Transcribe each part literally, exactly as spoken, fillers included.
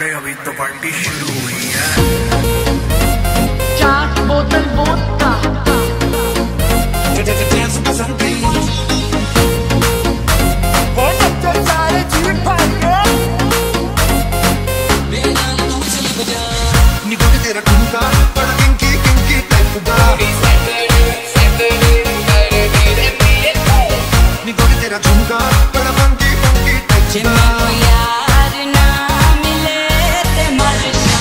अरे अभी तो पार्टी शुरू हुई है। चार बोतल वोडका निकोटे तेरा ठुमका बड़ा किंकी किंकी टाइप का निकोटे तेरा झुमका बड़ा फंकी फंकी टाइप का यार ना मिले ते मर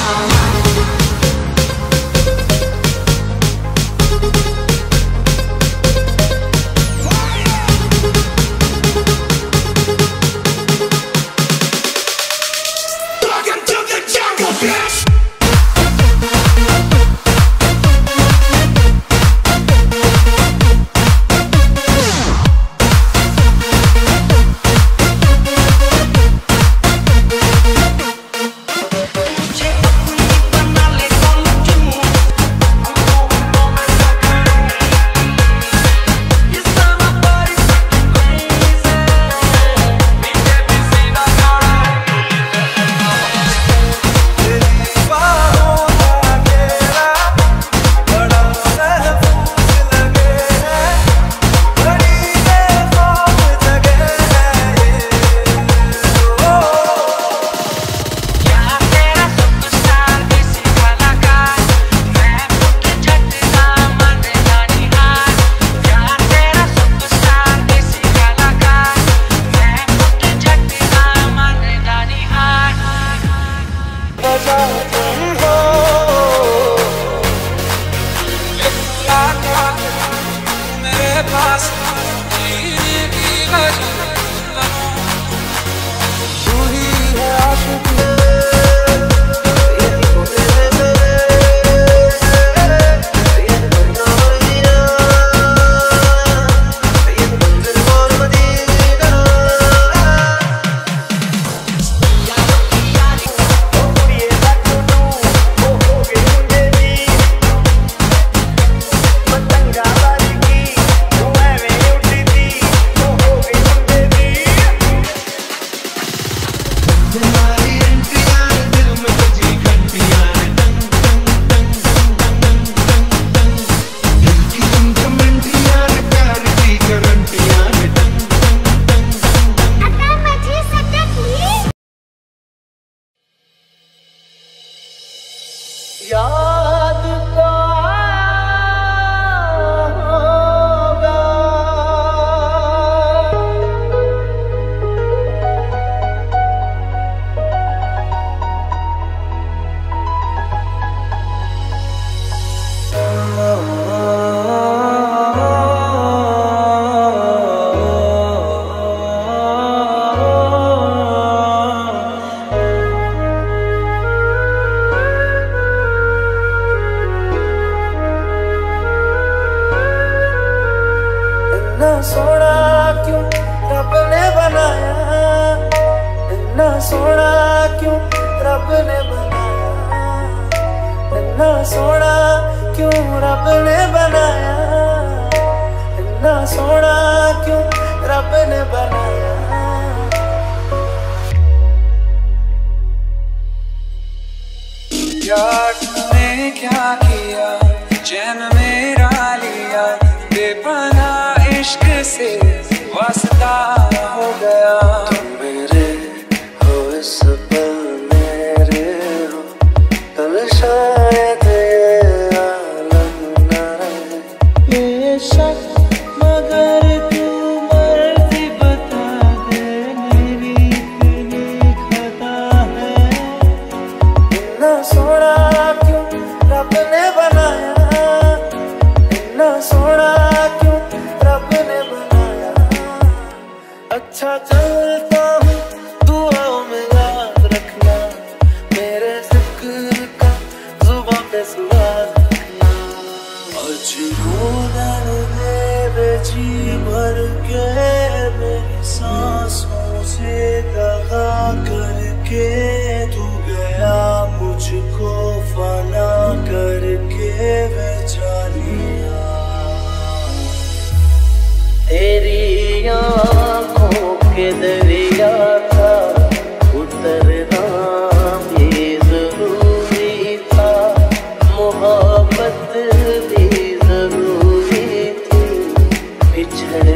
तेरी आँखों के दरिया था उतरना भी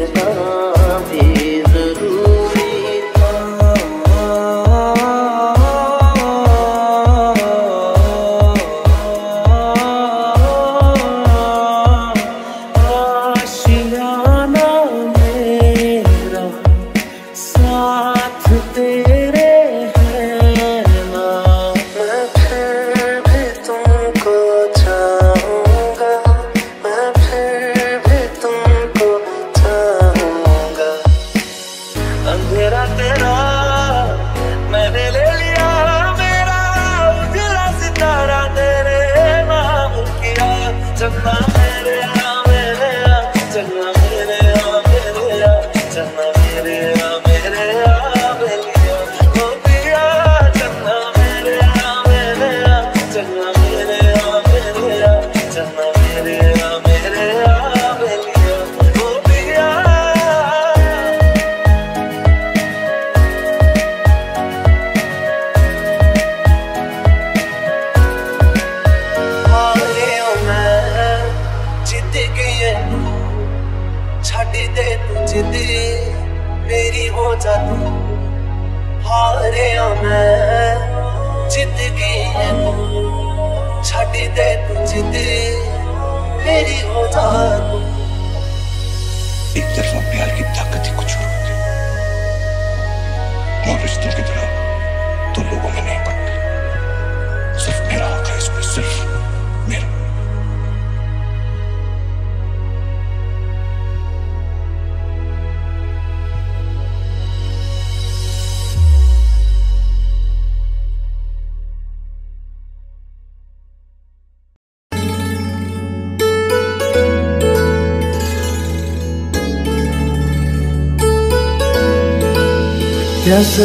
कैसे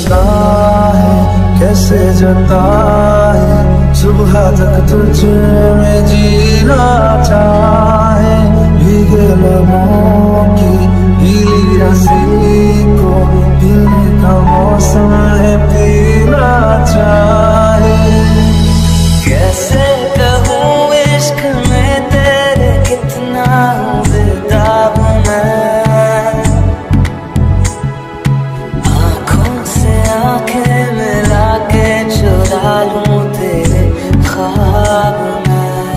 बताए कैसे जताए सुबह तक तुझे में जीना चाहे भीगे लबों की गीली रस्सी को पीने का मौसम है पीना चाहे कैसे कहूँ इश्क में तेरे कितना बेताब मैं आंखें मिला के चुरा लूं तेरे ख्वाब में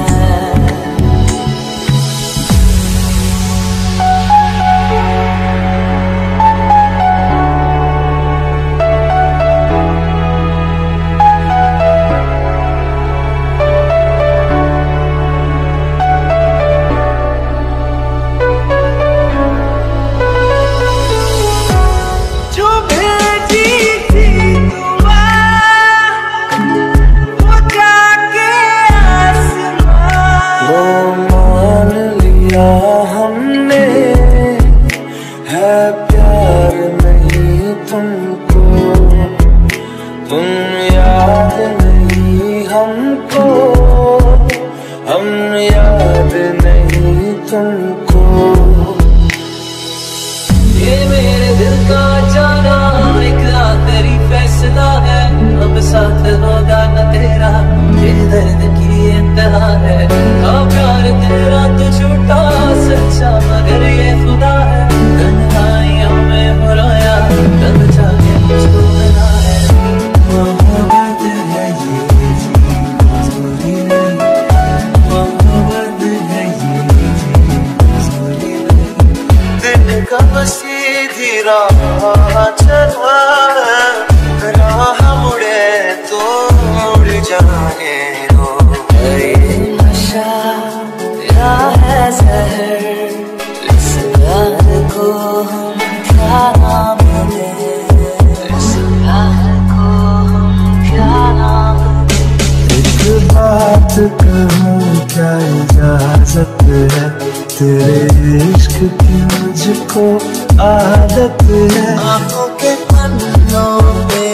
साथ होगा न तेरा ये दर्द की इंतहा है हाँ प्यार तेरा तो झूठा सच्चा मगर ये खुदा है तन्हाइयों में हो रोया तब जाके मुझको बना है मोहब्बत है ये ज़रूरी नहीं मोहब्बत है ये ज़रूरी नहीं दिन का बस सीधी राह चला राह मुड़े तो मुड़ जाने दो ये नशा तेरा है ज़हर इस प्यार को हम क्या नाम दें इस प्यार को हम क्या नाम दें एक बात कहूँ क्या इजाज़त है तेरे इश्क की मुझको आदत है आँखों के पन्नों पे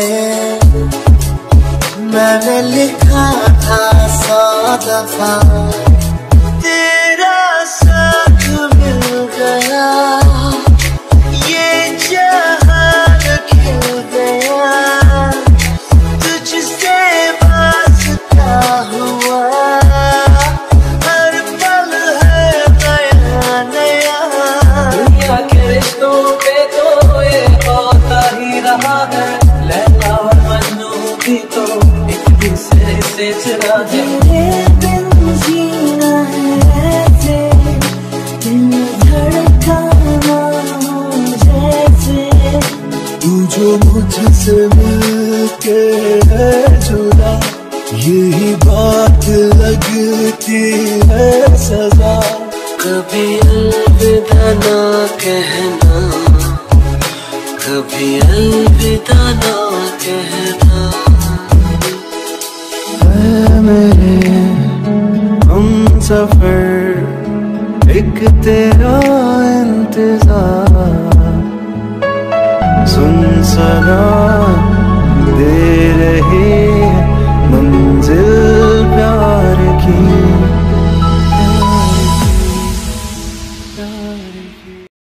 मैंने लिखा था सौ दफा तेरा साथ मिल गया ये जहान खिल गया तुझसे वास्ता हुआ हर पल है नया नया इतना तेरे बिन जीना है ऐसे, दिल धड़काना हो जैसे, तू जो मुझसे मिलके है जुदा, यही बात लगती है सजा। कभी अलविदा ना कहना, कभी अलविदा ना कहना। ऐ मेरे हम सफर एक तेरा इंतजार, सुन सना दे रही मंजिल प्यार की।